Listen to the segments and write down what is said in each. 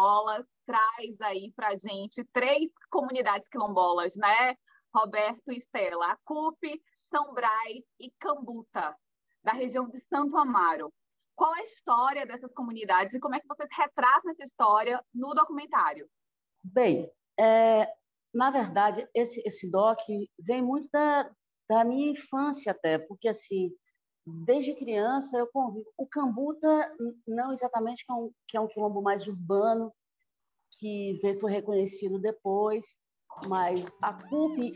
quilombolas, traz aí para a gente 3 comunidades quilombolas, né, Roberto e Estela? A Cupe, São Brás e Cambuta, da região de Santo Amaro. Qual é a história dessas comunidades e como é que vocês retratam essa história no documentário? Bem, na verdade, esse doc vem muito da minha infância até, porque, assim, desde criança eu convivo. O Cambuta, não exatamente, que é um quilombo mais urbano, que foi reconhecido depois, mas a Cupe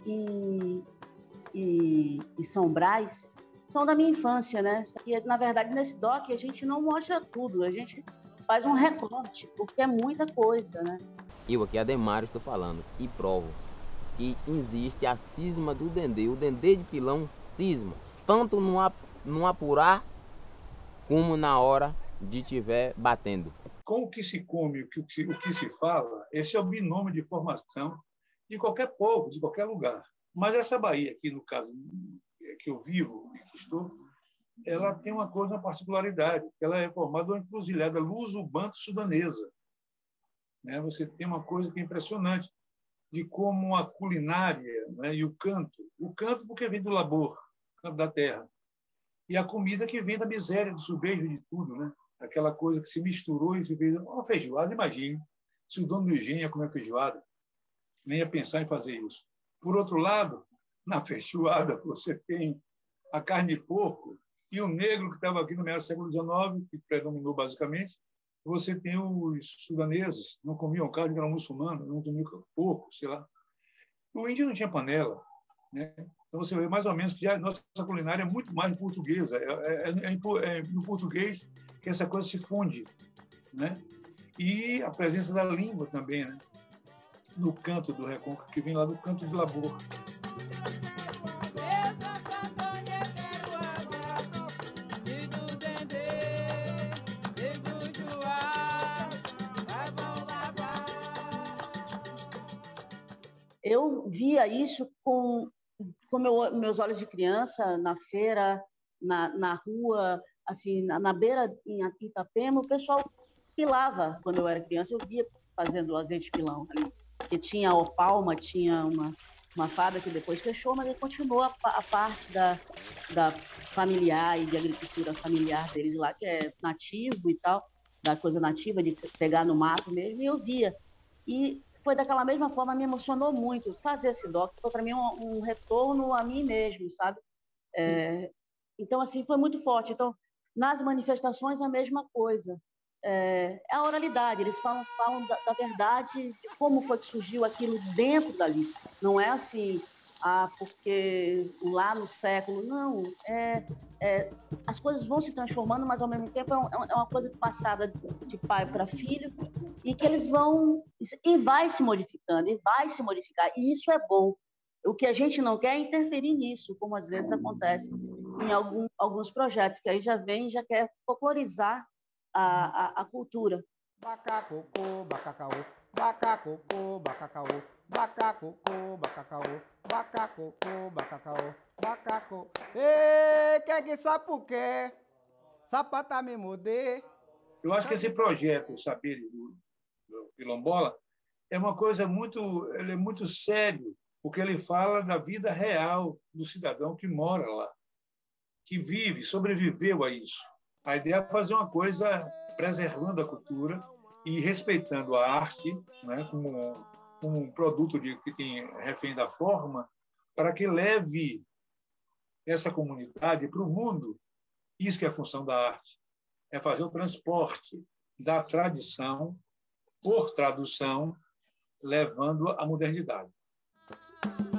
e São Brás são da minha infância, né? E, na verdade, nesse doc a gente não mostra tudo, a gente faz um recorte, porque é muita coisa, né? Eu aqui, Ademário, estou falando e provo que existe a cisma do dendê. O dendê de pilão cisma, tanto no apurar como na hora de estiver batendo. Com o que se come, o que se fala, esse é o binômio de formação de qualquer povo, de qualquer lugar. Mas essa Bahia aqui, no caso que eu vivo e que estou, ela tem uma coisa, uma particularidade, que ela é formada de uma encruzilhada luso-banto-sudanesa. Você tem uma coisa que é impressionante, de como a culinária, né, e o canto porque vem do labor, canto da terra, e a comida que vem da miséria, do subejo de tudo, né? Aquela coisa que se misturou e se fez uma feijoada. Imagine se o dono do engenho ia comer feijoada, nem ia pensar em fazer isso. Por outro lado, na feijoada você tem a carne de porco e o negro que estava aqui no meio do século XIX, que predominou basicamente. Você tem os sudaneses, não comiam carne, eram muçulmanos, não comiam porco, sei lá. O índio não tinha panela, né? Então você vê mais ou menos que já a nossa culinária é muito mais portuguesa. No português que essa coisa se funde, né? E a presença da língua também, né? No canto do Recôncavo, que vem lá do canto de labor. Eu via isso com meus olhos de criança, na feira, na rua, assim, na beira, em Itapema, o pessoal pilava. Quando eu era criança, eu via fazendo azeite de pilão ali, que tinha a Opalma, tinha uma fábrica que depois fechou, mas ele continuou a parte da familiar e de agricultura familiar deles lá, que é nativo e tal, da coisa nativa, de pegar no mato mesmo, e eu via. E foi daquela mesma forma, me emocionou muito. Fazer esse doc foi para mim um retorno a mim mesmo, sabe? Então, assim, foi muito forte. Então, nas manifestações, a mesma coisa. É a oralidade, eles falam da verdade, de como foi que surgiu aquilo dentro dali. Não é assim, porque lá no século, não. As coisas vão se transformando, mas ao mesmo tempo é uma coisa passada de pai para filho, e que eles vão, e vai se modificando, e vai se modificar, e isso é bom. O que a gente não quer é interferir nisso, como às vezes acontece em alguns projetos, que aí já vem e já quer folclorizar a cultura. Bacacocô, bacacaô, bacacocô, bacacaô, bacacocô, bacacaô, bacacocô, bacacaô, bacacô. Ei, que sabe por quê? Sapata me mudei. Eu acho que esse projeto, o Saberes do Quilombola, é uma coisa ele é muito sério, porque ele fala da vida real do cidadão que mora lá, que vive, sobreviveu a isso. A ideia é fazer uma coisa preservando a cultura e respeitando a arte, né, como um produto que tem refém da forma, para que leve essa comunidade para o mundo. Isso que é a função da arte, é fazer o transporte da tradição por tradução, levando à modernidade.